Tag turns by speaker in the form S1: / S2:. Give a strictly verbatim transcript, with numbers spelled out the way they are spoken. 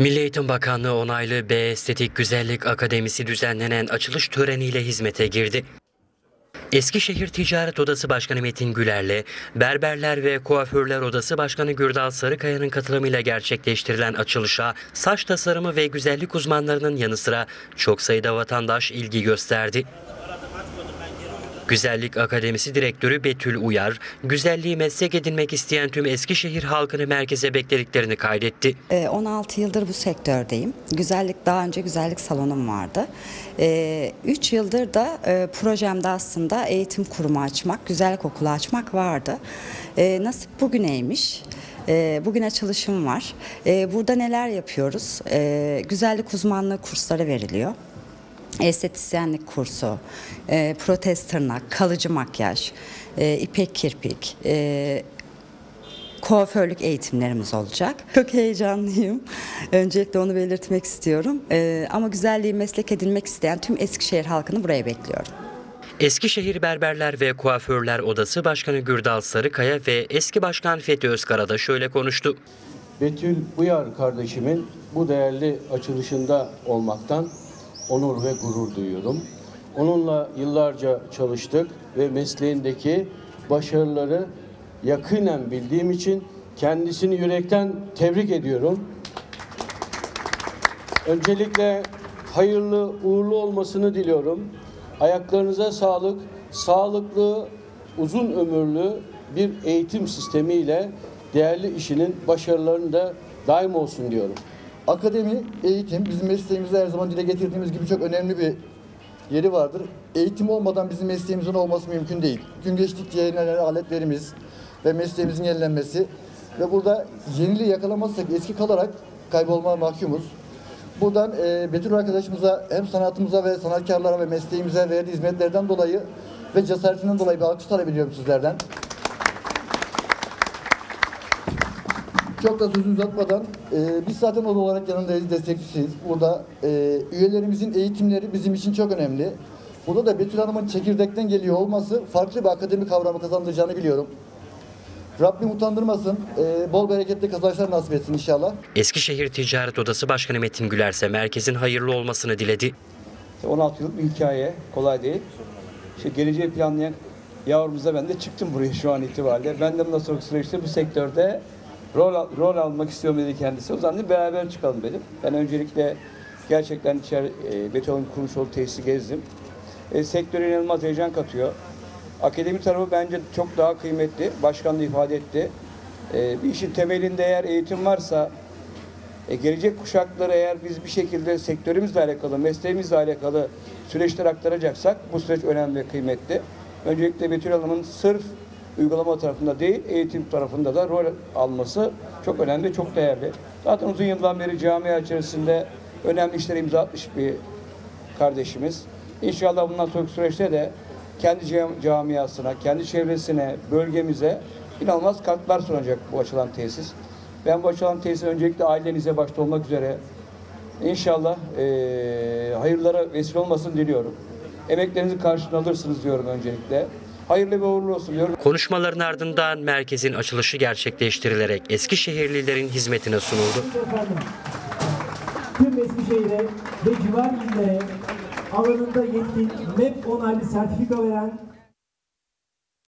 S1: Milli Eğitim Bakanlığı onaylı B Estetik Güzellik Akademisi düzenlenen açılış töreniyle hizmete girdi. Eskişehir Ticaret Odası Başkanı Metin Güler'le Berberler ve Kuaförler Odası Başkanı Gürdal Sarıkaya'nın katılımıyla gerçekleştirilen açılışa saç tasarımı ve güzellik uzmanlarının yanı sıra çok sayıda vatandaş ilgi gösterdi. Güzellik Akademisi Direktörü Betül Uyar, güzelliği meslek edinmek isteyen tüm Eskişehir halkını merkeze beklediklerini kaydetti.
S2: on altı yıldır bu sektördeyim. Güzellik, daha önce güzellik salonum vardı. üç yıldır da projemde aslında eğitim kurumu açmak, güzellik okulu açmak vardı. Nasip bugüneymiş. Bugün açılışım var. Burada neler yapıyoruz? Güzellik uzmanlığı kursları veriliyor. Estetisyenlik kursu, e, protez tırnak, kalıcı makyaj, e, ipek kirpik, e, kuaförlük eğitimlerimiz olacak. Çok heyecanlıyım. Öncelikle onu belirtmek istiyorum. E, ama güzelliği meslek edinmek isteyen tüm Eskişehir halkını buraya bekliyorum.
S1: Eskişehir Berberler ve Kuaförler Odası Başkanı Gürdal Sarıkaya ve eski başkan Fethi Özkara da şöyle konuştu.
S3: Betül Uyar kardeşimin bu değerli açılışında olmaktan onur ve gurur duyuyorum. Onunla yıllarca çalıştık ve mesleğindeki başarıları yakinen bildiğim için kendisini yürekten tebrik ediyorum. Öncelikle hayırlı uğurlu olmasını diliyorum. Ayaklarınıza sağlık, sağlıklı, uzun ömürlü bir eğitim sistemiyle değerli işinin başarılarını da daim olsun diyorum.
S4: Akademi, eğitim bizim mesleğimizde her zaman dile getirdiğimiz gibi çok önemli bir yeri vardır. Eğitim olmadan bizim mesleğimizin olması mümkün değil. Gün geçtikçe yenilenen aletlerimiz ve mesleğimizin yenilenmesi ve burada yeniliği yakalamazsak eski kalarak kaybolmaya mahkumuz. Buradan e, Betül arkadaşımıza hem sanatımıza ve sanatkarlara ve mesleğimize verdiği hizmetlerden dolayı ve cesaretinden dolayı bir alkış talep ediyorum sizlerden. Çok da sözü uzatmadan, e, biz zaten oda olarak yanındayız, destekçisiyiz. Burada e, üyelerimizin eğitimleri bizim için çok önemli. Burada da Betül Hanım'ın çekirdekten geliyor olması farklı bir akademi kavramı kazandıracağını biliyorum. Rabbim utandırmasın, e, bol bereketli kazançlar nasip etsin inşallah.
S1: Eskişehir Ticaret Odası Başkanı Metin Güler ise merkezin hayırlı olmasını diledi.
S5: on altı yıllık bir hikaye, kolay değil. İşte geleceği planlayan yavrumuza ben de çıktım buraya şu an itibariyle. Ben de bundan sonraki süreçte bu sektörde Rol, rol almak istiyorum dedi kendisi. O zaman beraber çıkalım dedim. Ben öncelikle gerçekten içeri e, Betül'ün kurmuş olduğu tesisi gezdim. E, sektöre inanılmaz heyecan katıyor. Akademi tarafı bence çok daha kıymetli. Başkan da ifade etti. E, bir işin temelinde eğer eğitim varsa, e, gelecek kuşaklara eğer biz bir şekilde sektörümüzle alakalı, mesleğimizle alakalı süreçler aktaracaksak bu süreç önemli ve kıymetli. Öncelikle Betül Hanım'ın sırf uygulama tarafında değil, eğitim tarafında da rol alması çok önemli, çok değerli. Zaten uzun yıldan beri camia içerisinde önemli işlere imza atmış bir kardeşimiz. İnşallah bundan sonraki süreçte de kendi camiasına, kendi çevresine, bölgemize inanılmaz katkılar sunacak bu açılan tesis. Ben bu açılan tesisin öncelikle ailenize başta olmak üzere inşallah e, hayırlara vesile olmasını diliyorum. Emeklerinizi karşılığını alırsınız diyorum öncelikle. Hayırlı ve uğurlu olsun diyorum.
S1: Konuşmaların ardından merkezin açılışı gerçekleştirilerek Eskişehirlilerin hizmetine sunuldu.
S6: Tüm Eskişehir'e ve civar illere alanında yetkin M E P onaylı sertifika veren